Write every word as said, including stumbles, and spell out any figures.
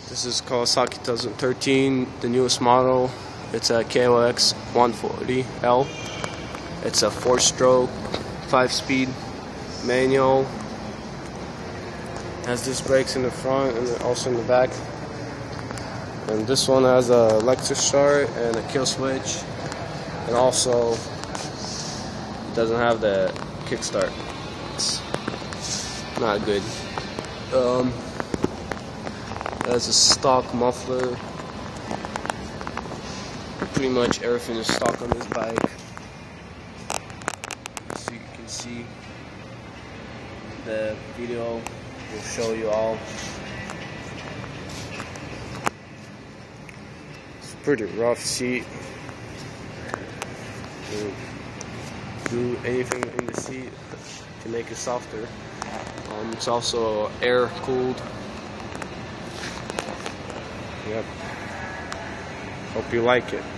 This is Kawasaki twenty thirteen, the newest model. It's a K L X one forty L. It's a four-stroke, five-speed manual. Has disc brakes in the front and also in the back. And this one has a electric start and a kill switch. And also doesn't have the kickstart. It's not good. Um, That's a stock muffler. Pretty much everything is stock on this bike. So you can see the video will show you all. It's a pretty rough seat. You do anything in the seat to make it softer. Um, it's also air cooled. Yep. Hope you like it.